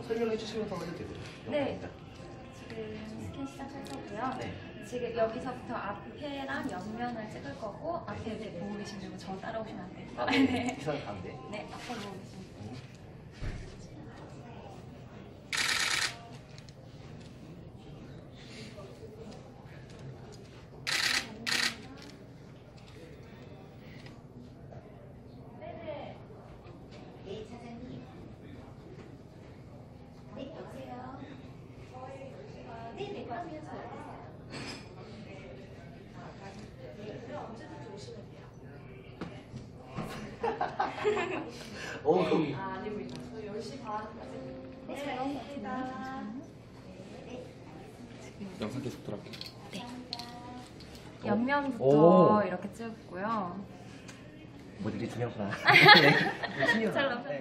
설명해 주시면서 해도 되고요. 네. 지금 스캔 시작할 거고요. 네. 지금 여기서부터 앞에랑 옆면을 찍을 거고 앞에 이제 보고 계신 분저 따라오시면 안 돼요. 아, 네. 이상 가운데. 네, 앞에 보고 계신 분. 오, 아닙니다. 저 10시 반까지. 네, 잘 나옵니다. 영상 계속 돌아갈게요. 옆면부터 오. 이렇게 찍고요. 모델이 두 명구나. 잘 나옵니다.